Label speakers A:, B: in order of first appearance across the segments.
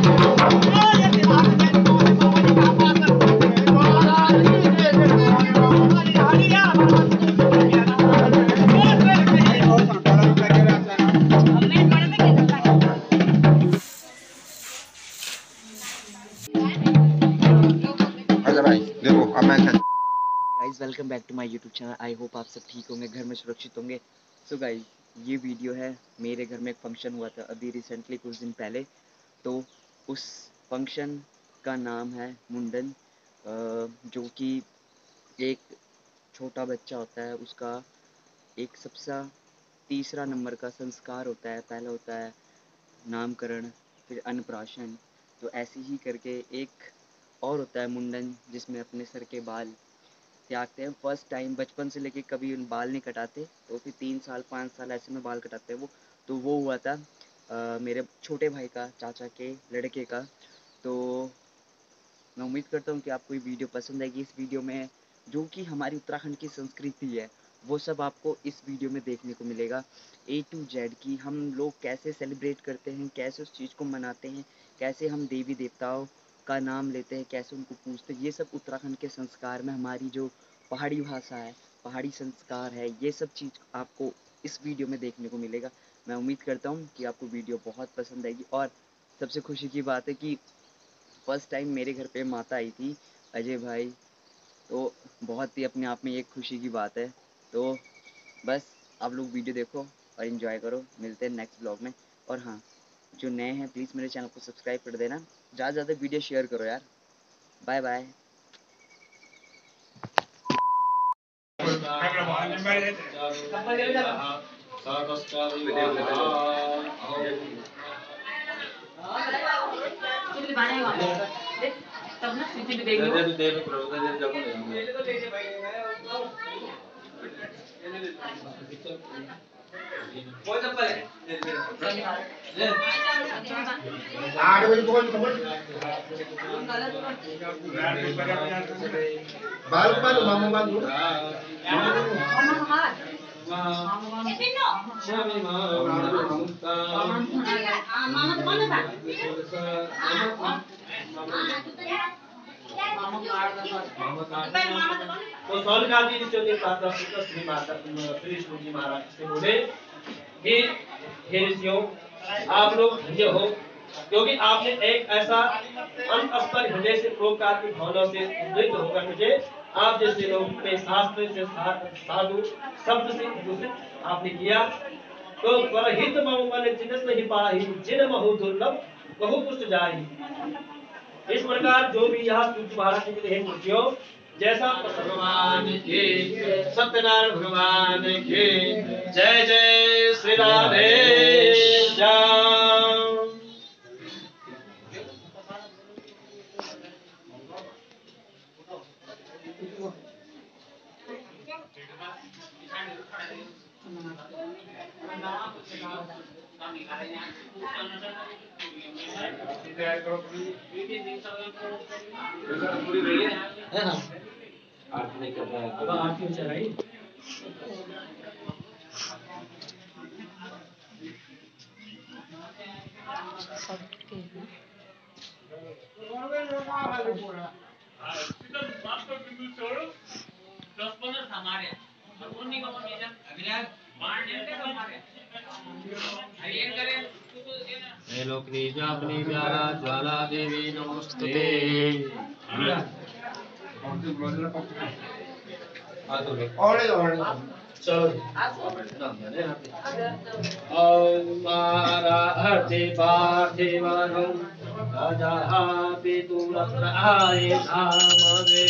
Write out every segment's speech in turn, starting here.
A: Guys welcome back to my YouTube channel. I hope आप सब ठीक होंगे, घर में सुरक्षित होंगे। सो गाइस ये वीडियो है, मेरे घर में एक फंक्शन हुआ था अभी रिसेंटली कुछ दिन पहले। तो उस फंक्शन का नाम है मुंडन, जो कि एक छोटा बच्चा होता है उसका एक सबसे तीसरा नंबर का संस्कार होता है। पहला होता है नामकरण, फिर अन्नप्राशन, तो ऐसे ही करके एक और होता है मुंडन, जिसमें अपने सर के बाल त्यागते हैं फर्स्ट टाइम। बचपन से लेके कभी बाल नहीं कटाते, तो फिर 3 साल 5 साल ऐसे में बाल कटाते हैं वो। तो वो हुआ था मेरे छोटे भाई का, चाचा के लड़के का। तो मैं उम्मीद करता हूँ कि आपको ये वीडियो पसंद आएगी। इस वीडियो में जो कि हमारी उत्तराखंड की संस्कृति है वो सब आपको इस वीडियो में देखने को मिलेगा। A to Z की हम लोग कैसे सेलिब्रेट करते हैं, कैसे उस चीज़ को मनाते हैं, कैसे हम देवी देवताओं का नाम लेते हैं, कैसे उनको पूजते हैं, ये सब उत्तराखंड के संस्कार में हमारी जो पहाड़ी भाषा है, पहाड़ी संस्कार है, ये सब चीज़ आपको इस वीडियो में देखने को मिलेगा। मैं उम्मीद करता हूँ कि आपको वीडियो बहुत पसंद आएगी। और सबसे खुशी की बात है कि फर्स्ट टाइम मेरे घर पे माता आई थी, अजय भाई। तो बहुत ही अपने आप में एक खुशी की बात है। तो बस आप लोग वीडियो देखो और इन्जॉय करो। मिलते हैं नेक्स्ट ब्लॉग में। और हाँ, जो नए हैं प्लीज़ मेरे चैनल को सब्सक्राइब कर देना, ज़्यादा से ज़्यादा वीडियो शेयर करो यार। Bye bye.
B: Baru baru mama baru.
C: तो सौलकाल जी ने प्रार्थना श्री माता श्री सूजी महाराज से बोले कि हे ऋषियों, आप लोग धन्य हो, क्योंकि आपने एक ऐसा अंतस्तर हृदय से प्रोकार की भावना से उद्दीत होकर मुझे आप जैसे लोग में शास्त्र से साधु शब्द से दूषित आपने किया। तो परहित मम मन जिनस नहीं पाही, जिन महु दुर्लभ बहु पुष्ट जाहि। इस प्रकार जो भी यहाँ सूर्य महाराज जी के मूर्तियों जैसा भगवान की, सत्यनारायण भगवान की जय जय श्री राधे श्याम। आरती कर रहा है, अब आरती चल रही। ज्वाला देवी नमस्ते। मारा अर्थे पार्थिवनं राजा पितुरत्र आये धामवे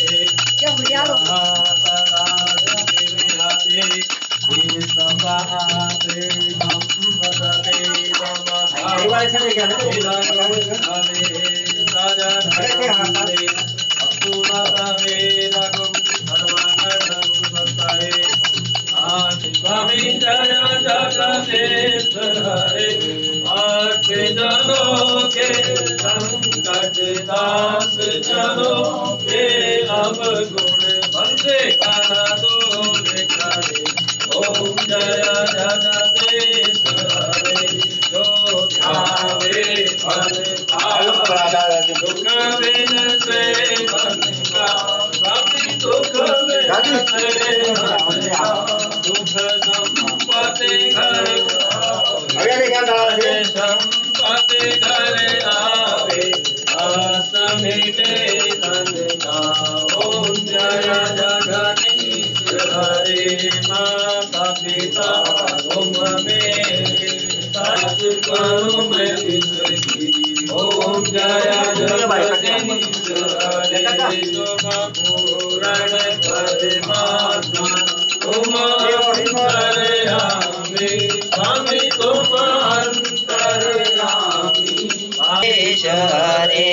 C: स्वामी जय जगदीश्वर हरे, आठ जनों के संकट दास जनों के अब गुण बंदे करा दो करे। ओम जय जगदीश्वर हरे, जो ध्यावे फल पावे। संपत्ति घर आवे असमिते नंदना। ओम जय जगदीश हरे माता पिता तुम मेरे साथ करो मैं विसर्गी। ओम जय जगदीश हरे तुम पूर्ण परमात्मा तुम अंतर्यामी स्वामी तुम अंतर्यामी।
A: हरे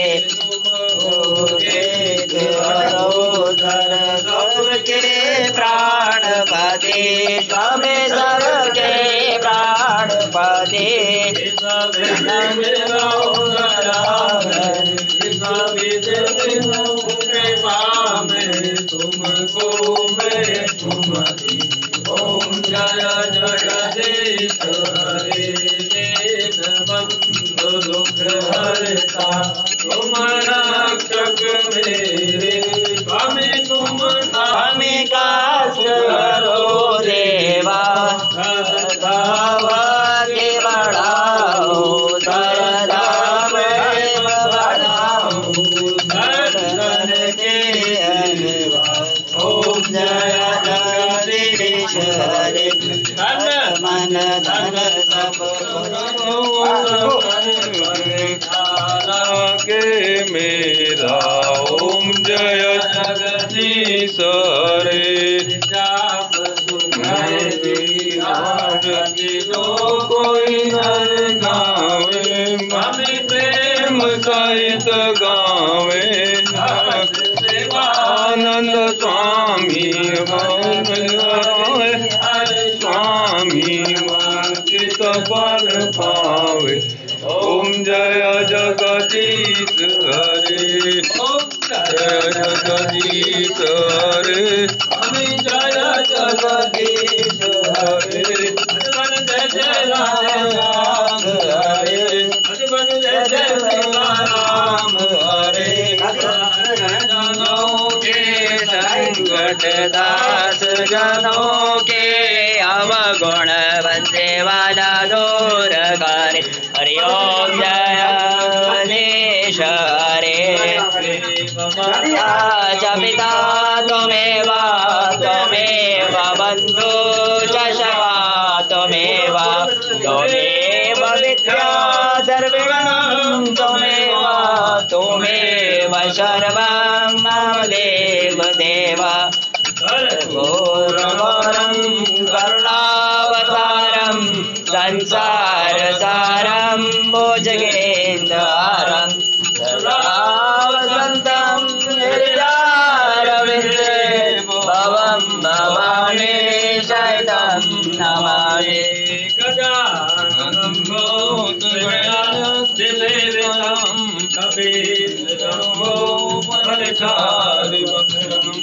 A: सबके प्राणपति स्वामी सबके प्राणपति
C: तुमको मैं सुमति। ओम जय जगदीश हरे वेद बंधु दुख हरता तुम रक्षक मेरे स्वामी तुम
A: स्वामी काश करो देवा भाग्य बढ़ाओ सरदा बढ़ाओ दर्शन के अनुवाद। ओम जय जगदीश हरे मन धन सब
C: के मेरा। ओम जय जगदीश हरे कोई नर गावे स्वामी प्रेम सहित गावे आनंद स्वामी स्वामी चित पर पावे। ओम जय जगदीश हरे जय जगदीश हरे स्वामी जय जगदीश हरे मन जय जय राम हरे मन जय जय राम हरे। जनों के संकट दास जनों के अवगुण बंदे वाला दूर करे। हरि ओम जय जगदीश हरे च पिता त्वमेव त्वमेव बन्धु च सखा त्वमेव त्वमेव विद्या सर्वं त्वमेव त्वमेव सर्वं मम देव देव। घोरघोरं करुणावतारं संसारसारं भुजगेन्द्रहारं सदा वसन्तं हृदयारविन्दे भवं भवानी सहितं नमामि। गजाननं भूतगणाधिसेवितं कपीन्द्रं फलचारुभक्षणम्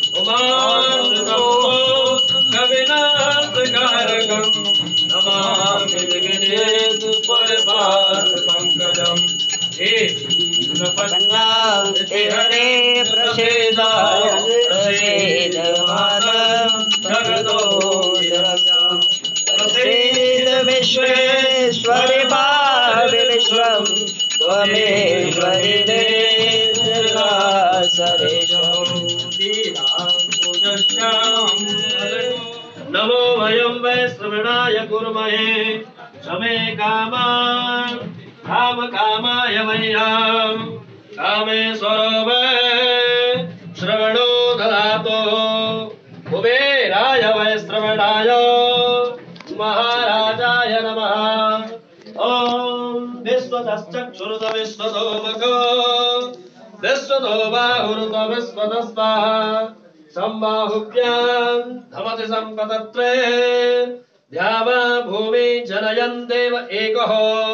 C: कविनाशकारकं नमामि विघ्नेश परपादपङ्कजम्। हे हरे प्रसीद प्रसीद मातरं जगदोदरम् प्रसीद विश्वेश्वरि पाहि विश्वं त्वमेश्वरि नमो वयं वै श्रवणाय कुर्महे शमे कामान् काम कामाय मह्यं कामेश्वरो वै श्रवणो ददातु कुबेराय वै श्रवणाय महाराजाय नमः। ओम विश्वतश्चक्षुरुत विश्वतोमुखो विश्वतो बाहुरुत विश्वतस्ता संबाहुभ्यां धमति संपतत्वे द्यावा भूमि जनयन् देव एकः।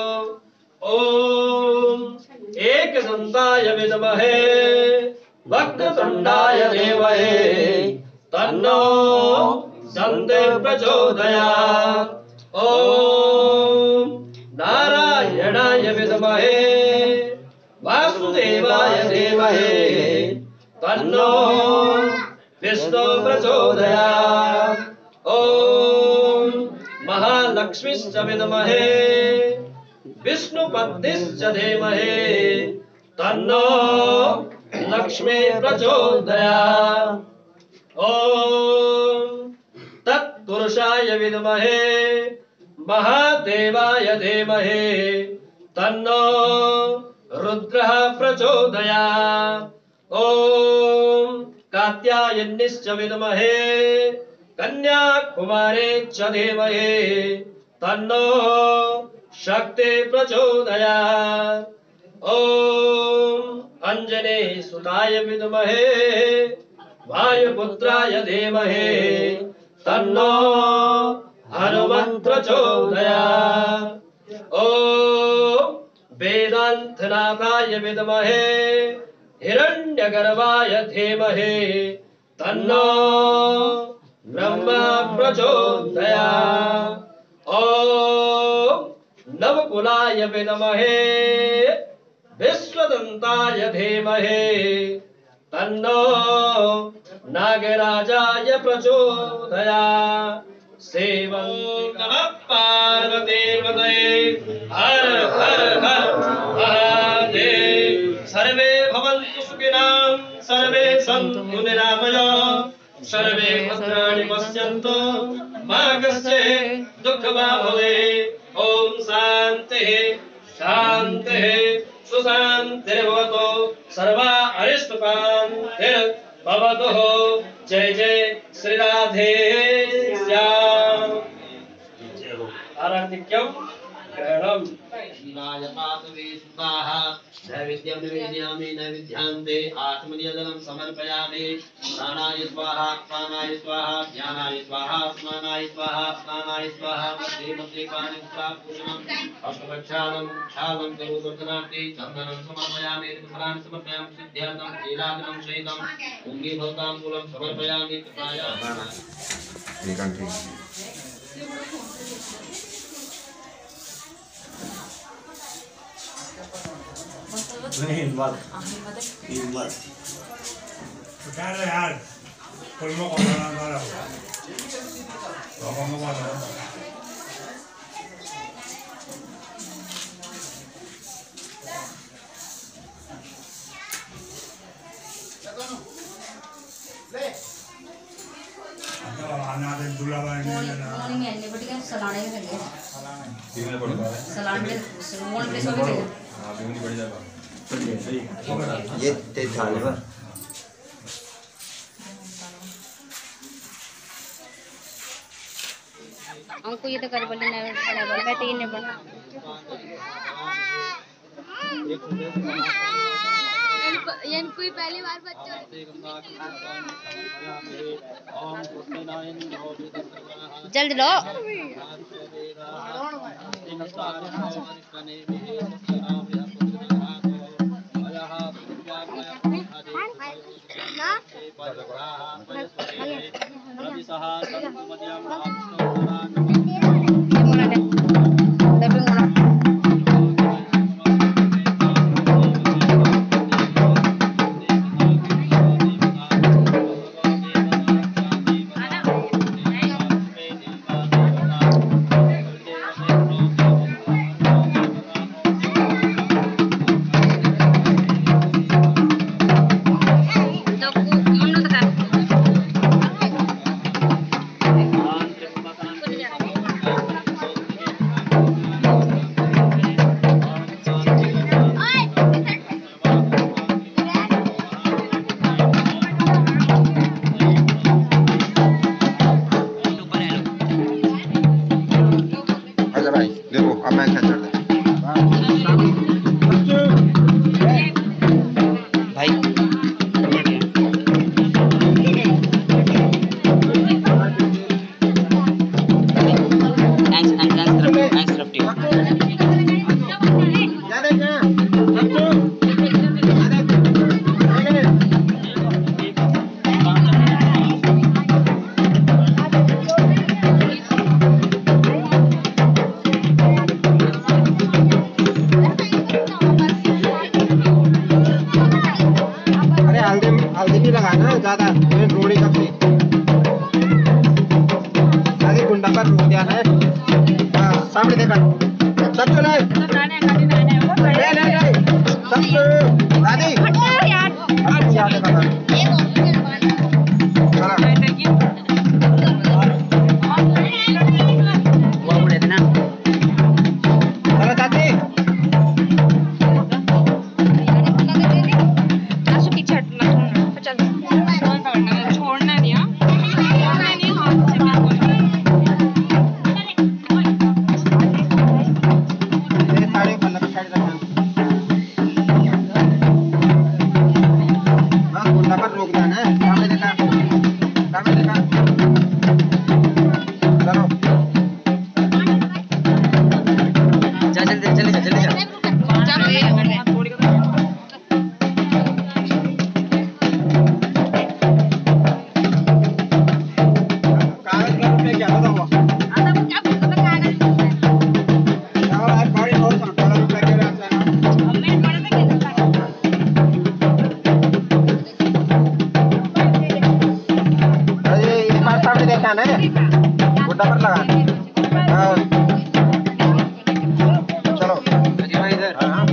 C: ओम एक संताय विद्महे वक्रतुण्डाय धीमहि तन्नो दन्ति प्रचोदयात्। ओम नारायणाय विद्महे तन्नो विष्णु प्रचोदयात्। ओम महालक्ष्मीश्च विद्महे विष्णुपत्नीश्च धीमहि तन्नो लक्ष्मी प्रचोदयात्। ओम तत्पुरुषाय विद्महे महादेवाय धीमहि तन्नो रुद्रः प्रचोदयात्। ओम कात्यायनीश्च विद्महे कन्याकुमारी च धीमहि तन्नो शक्ति प्रचोदयात्। ओम अंजनी सुताय विद्महे वायुपुत्राय धीमहि तन्नो हनुमत् प्रचोदयात्। ओम वेदांतनाथाय विद्महे हिरण्यगर्भाय धीमहि तन्नो ब्रह्मा प्रचोदयात्। ओम नवकुलाय विद्महे विश्वदन्ताय धीमहि तन्नो नागराजाय प्रचोदयात्। सेवं नमः पार्वतीपतये हर हर हर महादेव। सर्वे भवन्तु सुखिनः सर्वे सन्तु निरामयाः सर्वे भद्राणि पश्यन्तु मा कश्चित् दुःखभाग् भवेत्। ओम शान्तिः शान्तिः सुशान्तिर्भवतु सर्वा अरिष्टकान्तिर्भवतु। जय जय श्री राधे श्याम। आराधिक्यं ग्रहणम्।
D: शिवाय पातवे सुताः नैवेद्यं निवेदयामि नैवेद्यान्ते आत्मनिवेदनं समर्पयामि। प्राणाय स्वाहा प्राणाय स्वाहा ध्यानाय स्वाहा स्नानाय स्वाहा स्नानाय स्वाहा मध्ये मध्ये पाणिभूषणम् अष्टभक्षालं क्षालं करोदर्शनार्थे चन्दनं समर्पयामि पुष्पाणि समर्पयामि सिद्ध्यर्थं शीलादिनं सहितं पुण्यभवताम्बूलं समर्पयामि। कृपाय
E: Cara यार colmo con la nada lo vamos a ver आना दे दूल्हा वाले ने
F: मॉर्निंग में आने बट क्या सलाने में लगे
E: दिन में पड़ता है
F: सलाने में मोन प्लेस हो गए
E: हां दिन में पड़ जाएगा
A: ये ते थाले पर
F: हमको ये तो कर बोले ना पड़ा बोले मैं तीन ने पढ़ा
G: ये कोई पहली बार बच्चों
F: जल्दी लो
B: ज्यादा रोड़ी तक से आगे गुंडा पर रोक दिया है। सामने देखा सब चले सब दादी अच्छा देखा वो बोले थे ना चलो दादी
F: पीछे हटना चल छोड़ना नहीं हाँ
B: साड़ी पल्ला साड़ी रखना बस गुंडा पर रोक देना है। सामने देखा चलो चल जल्दी कागज का रुपये क्या होता हुआ आज बड़ी बहुत सारा रुपये के रहता है अरे इस बार सामने देखा ना गुड्डा पर लगा चलो इधर हाँ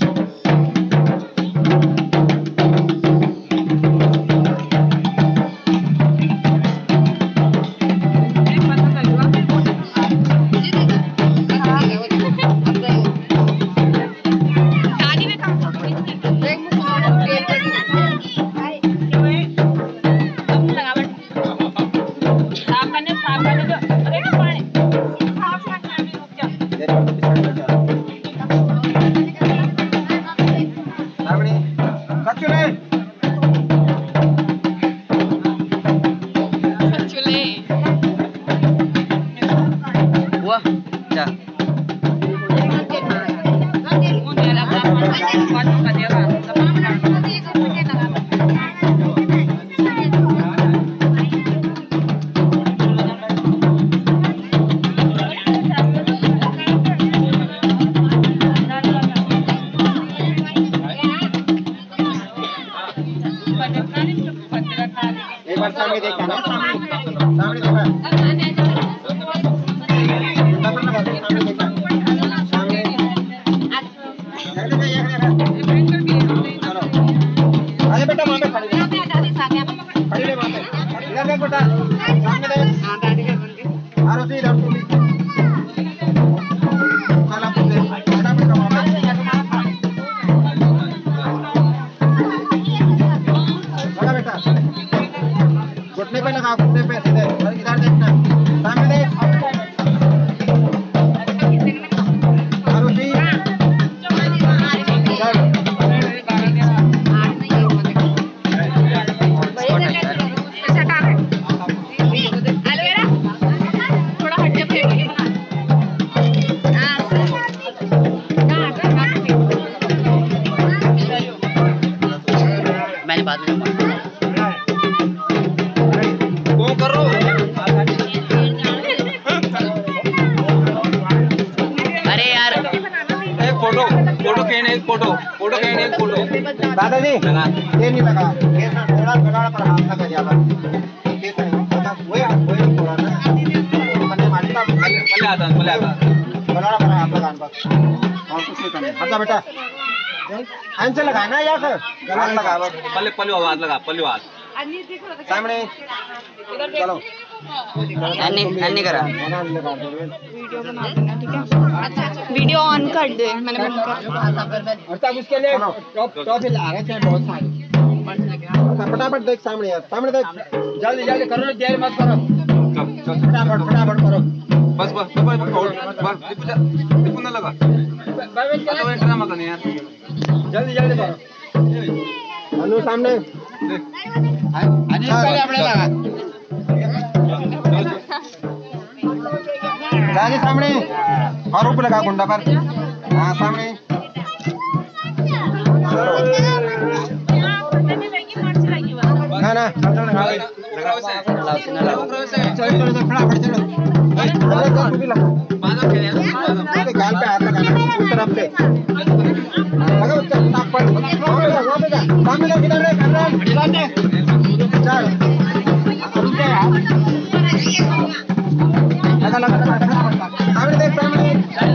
B: एक बार सामने देखा ना सामने देखा अरे बेटा वहाँ पे खड़ी रहे वहाँ पे इधर देख बेटा सामने देख आरोसी इधर तू भी चल आप देख फटाफट का वहाँ पे चला बेटा घुटने पे लगा घुटने पे सीधे इधर देखना सामने देख आरोसी मैंने बात में वो कर रो अरे यार एक फोटो कहने एक फोटो दादाजी ये नहीं लगा ये थोड़ा गड़ाड़ पर हाथ लगा ज्यादा ये वही थोड़ा ना मैंने मारी था पल्ले आता गड़ाड़ पर हाथ लगा बस और कुछ नहीं करना हटा बेटा ऐसे लगाना या फिर गलत लगा बस पल्ले आवाज लगा पल्ले आवाज सामने चलो अन्नी करा
F: वीडियो ऑन कर दे मैंने बंद कर
B: और तब उसके लिए टॉप हिला रहे थे बहुत सारे फटाफट देख सामने यार सामने देख जल्दी करो देर मत करो फटाफट करो बस टिप्पू ना लगा ड्रामा करने यार जल्दी करो अनु सामने पहले अपने लगा राजी सामने और ऊपर लगा गुंडा पर हाँ सामने ना ना गाल पे हाथ लगाना उस तरफ से लगा सामने रुक जा यार। लगा सामने देख, सामने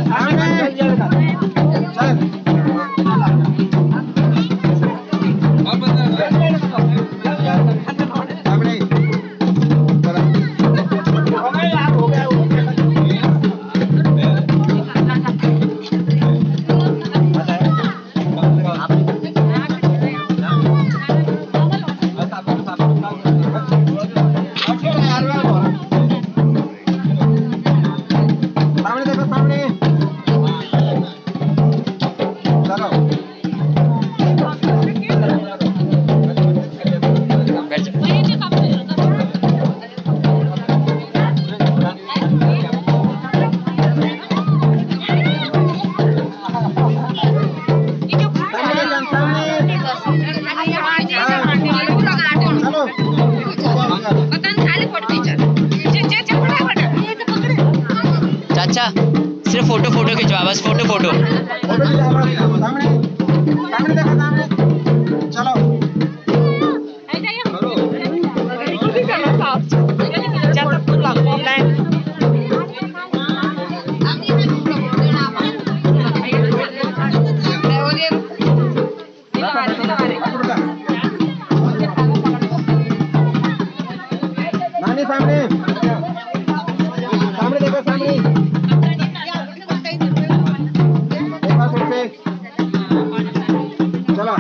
A: चाचा सिर्फ फोटो खिंचवा, बस फोटो
B: सामने देखो, सामने चलो। नानी सामने देखो, सामने देखो फिर से। चलो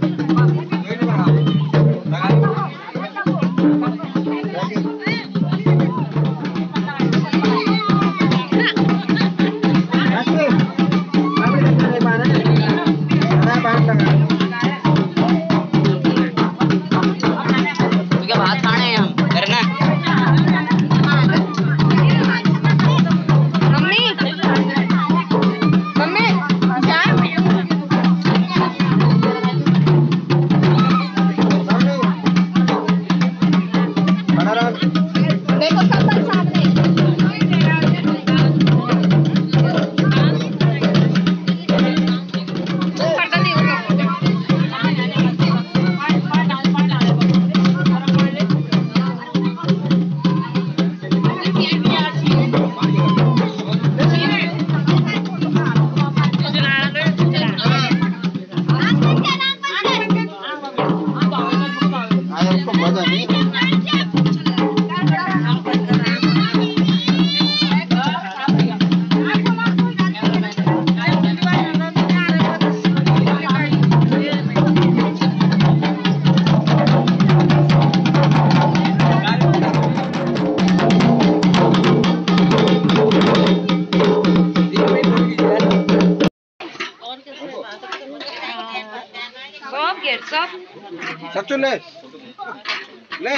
B: सच्चू ले ले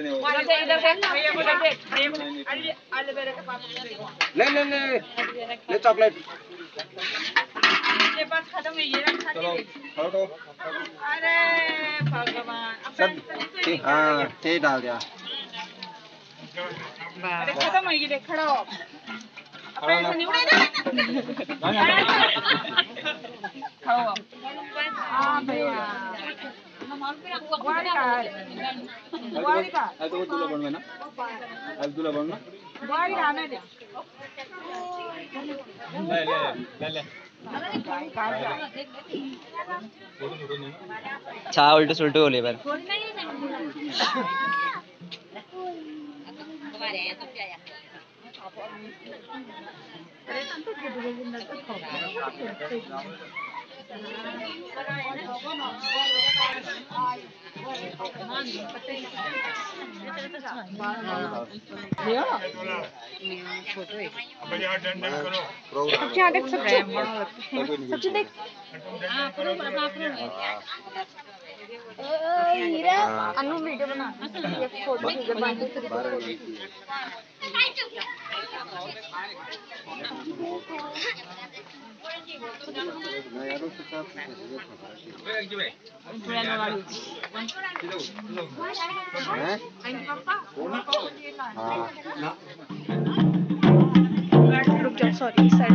B: ले ले ले ले चॉकलेट। चलो फोटो।
G: अरे भगवान,
B: सब ठीक, हाँ ठीक डाल दिया।
G: खत्म हो गई, खड़ा हो।
B: तुला बनवे ना, आज तुला बनना।
A: छा उल्टो सुल्टो बोले पर
F: क्या देख सकते देख हीरा अनु वीडियो बना फोटो सॉरी साइड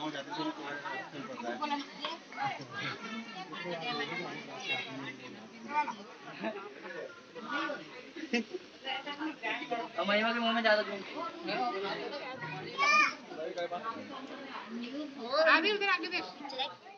B: हो जाती है तो तुम्हारे साथ चल पड़ता
A: और महिमा के मुंह में ज्यादा जूम
G: अभी उधर आके देख